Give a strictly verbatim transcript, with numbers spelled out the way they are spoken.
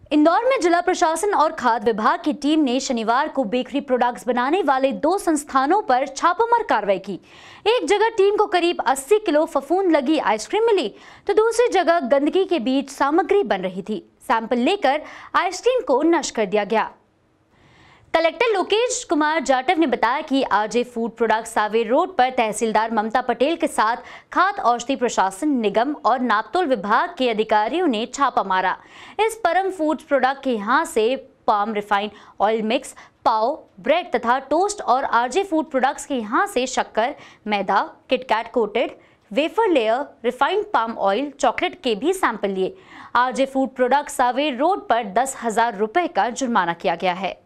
इंदौर में जिला प्रशासन और खाद्य विभाग की टीम ने शनिवार को बेकरी प्रोडक्ट्स बनाने वाले दो संस्थानों पर छापामार कार्रवाई की। एक जगह टीम को करीब अस्सी किलो फफूंद लगी आइसक्रीम मिली, तो दूसरी जगह गंदगी के बीच सामग्री बन रही थी। सैंपल लेकर आइसक्रीम को नष्ट कर दिया गया। कलेक्टर लोकेश कुमार जाटव ने बताया कि RJ food product Saver road पर तहसीलदार ममता पटेल के साथ खाद्य औषधि प्रशासन निगम और नापतोल विभाग के अधिकारियों ने छापा मारा। इस परम फूड प्रोडक्ट के यहां से palm refined oil mix, pav, bread तथा टोस्ट और आरजे फूड प्रोडक्ट्स के यहां से शक्कर, मैदा, KitKat coated wafer layer, refined palm oil, chocolate के भी सैंपल लिए। RJ food product Saver road पर दस हजार रुपए का जुर्माना किया गया है।